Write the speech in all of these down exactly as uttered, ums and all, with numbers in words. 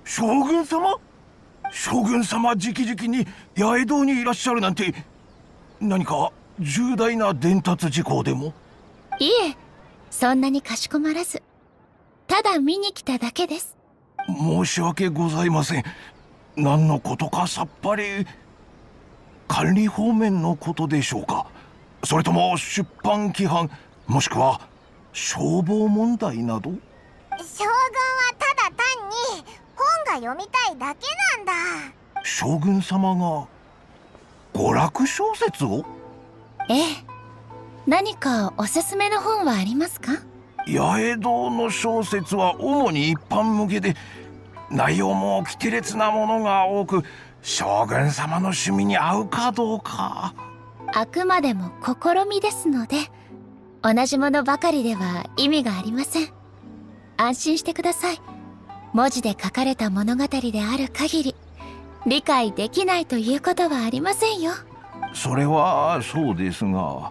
将軍様？将軍様直々に八重堂にいらっしゃるなんて、何か重大な伝達事項でも？ いえ、そんなにかしこまらず、ただ見に来ただけです。 申し訳ございません。何のことかさっぱり。管理方面のことでしょうか？それとも出版規範、もしくは消防問題など？ 将軍はただ単に本が読みたいだけなんだ。 将軍様が娯楽小説を？ ええ。何かおすすめの本はありますか？ 八重堂の小説は主に一般向けで、内容も奇て烈なものが多く、将軍様の趣味に合うかどうか。 あくまでも試みですので、同じものばかりでは意味がありません。安心してください。文字で書かれた物語である限り、理解できないということはありませんよ。 それはそうですが。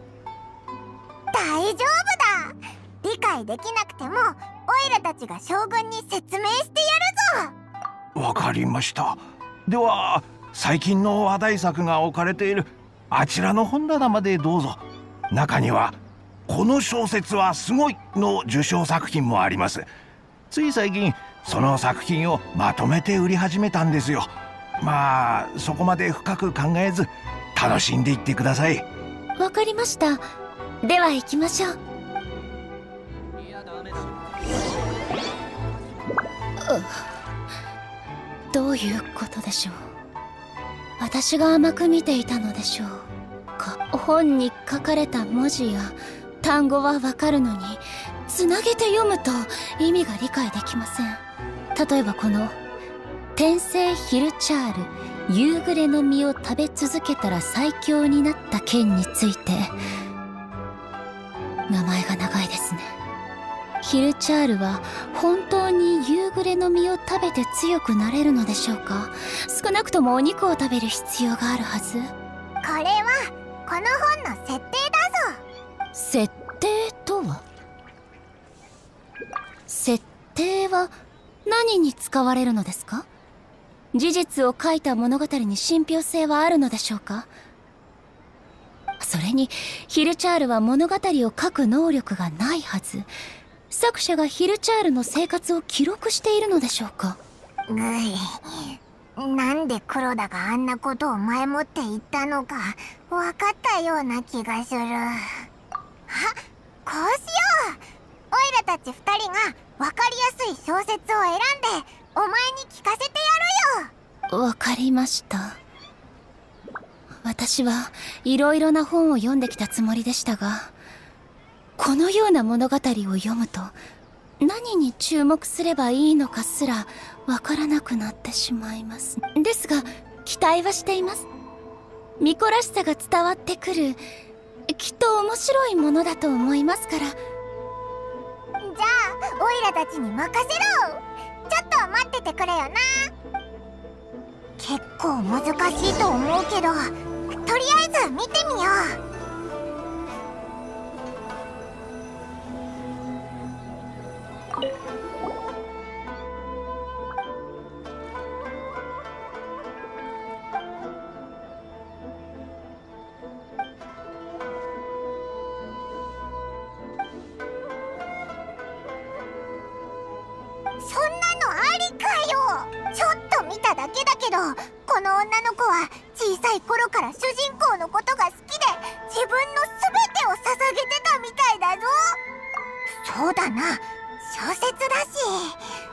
大丈夫だ。理解できなくてもオイラたちが将軍に説明してやるぞ。 わかりました。では最近の話題作が置かれているあちらの本棚までどうぞ。中にはこの小説はすごいの受賞作品もあります。つい最近その作品をまとめて売り始めたんですよ。まあそこまで深く考えず楽しんでいってください。 わかりました。では行きましょう。どういうことでしょう。私が甘く見ていたのでしょうか。本に書かれた文字や単語はわかるのに、つなげて読むと意味が理解できません。例えばこの天聖ヒルチャール、夕暮れの実を食べ続けたら最強になった剣について、名前が長いですね。ヒルチャールは本当に夕暮れの実を食べて強くなれるのでしょうか。少なくともお肉を食べる必要があるはず。 これはこの本の設定だぞ。 設定とは？設定は何に使われるのですか？事実を書いた物語に信憑性はあるのでしょうか？それにヒルチャールは物語を書く能力がないはず。作者がヒルチャールの生活を記録しているのでしょうか？ ぐい、なんで黒田があんなことを前もって言ったのか分かったような気がする。あ、こうしよう。オイラたち二人が分かりやすい小説を選んでお前に聞かせてやるよ。 わかりました。私はいろいろな本を読んできたつもりでしたが、このような物語を読むと何に注目すればいいのかすらわからなくなってしまいます。ですが期待はしています。巫女らしさが伝わってくる、きっと面白いものだと思いますから。 じゃあオイラたちに任せろ。ちょっと待っててくれよな。結構難しいと思うけど、とりあえず見てみよう。そんなのありかよ。ちょっと見ただけだけど、この女の子は小さい頃から主人公のことが好きで自分の全てを捧げてたみたいだぞ。そうだな、小説だし。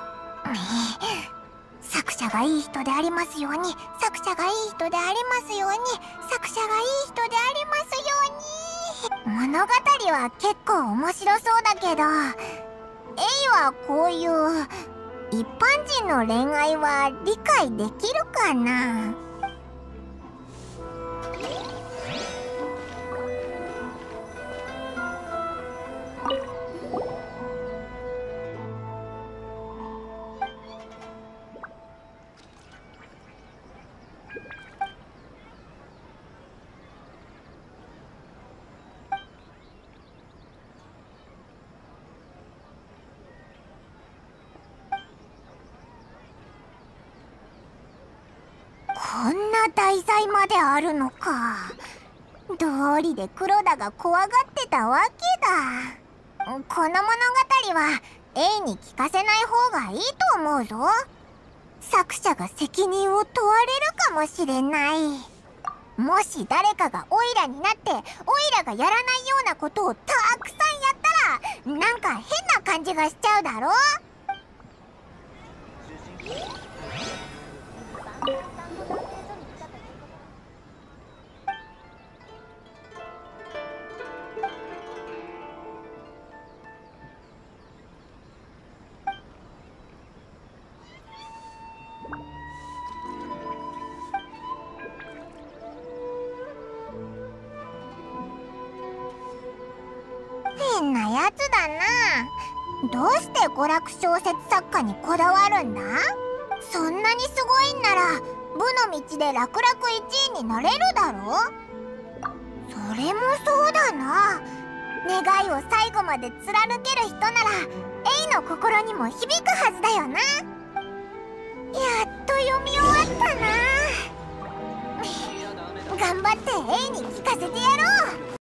作者がいい人でありますように、作者がいい人でありますように、作者がいい人でありますように。物語は結構面白そうだけど、エイはこういう一般人の恋愛は理解できるかな？ な題材まであるのか。道理で黒田が怖がってたわけだ。この物語はエイに聞かせない方がいいと思うぞ。作者が責任を問われるかもしれない。もし誰かがオイラになってオイラがやらないようなことをたくさんやったらなんか変な感じがしちゃうだろ。変なやつだな。どうして娯楽小説作家にこだわるんだ？そんなにすごいんなら部の道で楽々いちいになれるだろ。それもそうだな。願いを最後まで貫ける人ならエイの心にも響くはずだよな。やっと読み終わったな。頑張ってエイに聞